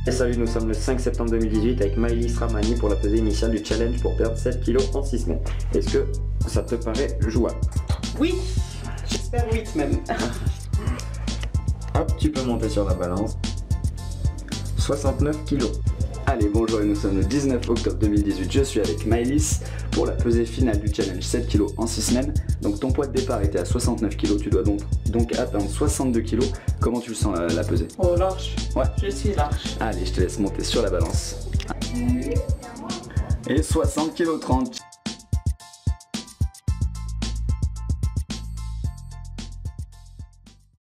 Et salut, nous sommes le 5 septembre 2018 avec Maëlys Ramani pour la pesée initiale du challenge pour perdre 7 kg en 6 semaines. Est-ce que ça te paraît jouable? Oui, j'espère 8 même. Hop, tu peux monter sur la balance. 69 kg. Allez, bonjour, et nous sommes le 19 octobre 2018. Je suis avec Maëlys pour la pesée finale du challenge 7 kg en 6 semaines. Donc ton poids de départ était à 69 kg, tu dois donc atteindre 62 kg. Comment tu le sens la pesée? Oh, large. Ouais. Je suis large. Allez, je te laisse monter sur la balance. Et 60 kg 30.